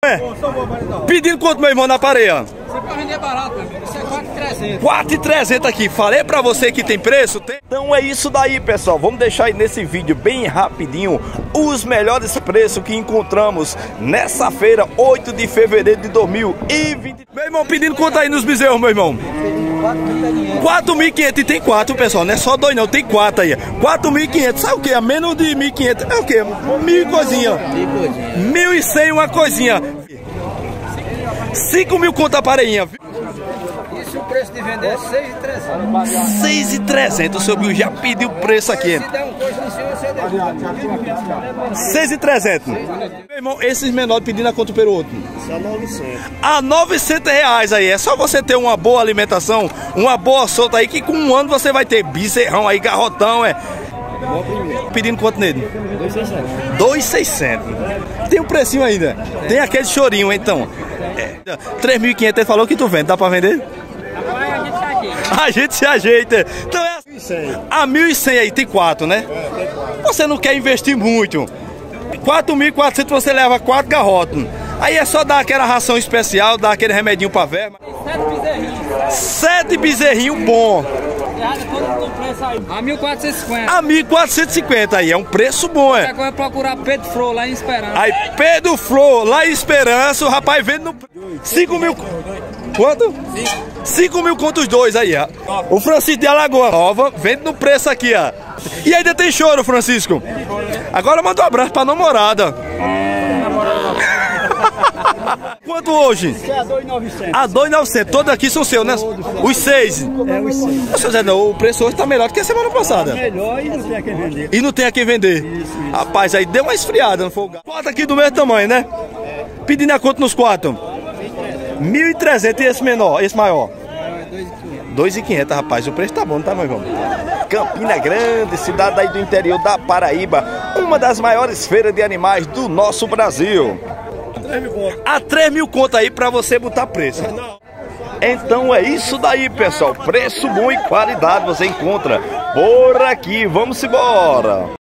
É. Pedindo quanto, meu irmão, na pareia? Você pode vender barato, meu amigo. Isso é 4.300. 4.300 aqui. Falei pra você que tem preço? Tem. Então é isso daí, pessoal. Vamos deixar aí nesse vídeo bem rapidinho os melhores preços que encontramos nessa feira, 8 de fevereiro de 2020. Meu irmão, pedindo quanto aí nos bezerros, meu irmão? 4.500. E tem 4, pessoal. Não é só 2 não, tem 4 aí. 4.500. Sabe o que? A menos de 1.500. É o que? 1.000 coisinha. 1.100 uma coisinha. 5.000 conta a pareinha. Isso o preço de vender é 6.300. 6.300. O seu Bill já pediu o preço aqui. Se der um coisa no senhor, você derruba. 6.300. Meu irmão, esses menores pedindo a quanto pelo outro? Só 900. A 900 reais aí. É só você ter uma boa alimentação, uma boa solta aí, que com um ano você vai ter bezerrão aí, garrotão, é. Pedindo quanto nele? 2.600. Tem um precinho ainda. Tem aquele chorinho, então. 3.500 ele falou que tu vende. Dá pra vender? A gente se ajeita. Então é a 1.100 aí, tem 4, né? Você não quer investir muito. 4.400 você leva 4 garrotos. Aí é só dar aquela ração especial, dar aquele remedinho pra verma. 7 bezerrinhos bom. A 1.450. A 1.450 aí, é um preço bom, é. Agora procurar Pedro Flor lá em Esperança. Aí, Pedro Flor, lá em Esperança, o rapaz vende no... 5.000... Quanto? 5.000 conto os dois aí, ó. O Francisco de Alagoa Nova vende no preço aqui, ó. E ainda tem choro, Francisco. Agora manda um abraço pra namorada. Quanto hoje? A 2.900. A 2.900. Todos aqui são seus, né? Os 6. É os 6. Ô, seu Zé, não, o preço hoje tá melhor do que a semana passada. Melhor e não tem a quem vender. E não tem a quem vender. Isso. Rapaz, aí deu uma esfriada, não foi o gato. 4 aqui do mesmo tamanho, né? Pedindo a conta nos 4. 1.300 e esse menor, esse maior? 2.500, rapaz. O preço tá bom, não tá, meu irmão? Campina Grande, cidade aí do interior da Paraíba. Uma das maiores feiras de animais do nosso Brasil. A 3.000 conto aí pra você botar preço. Então é isso daí, pessoal. Preço bom e qualidade você encontra por aqui. Vamos embora.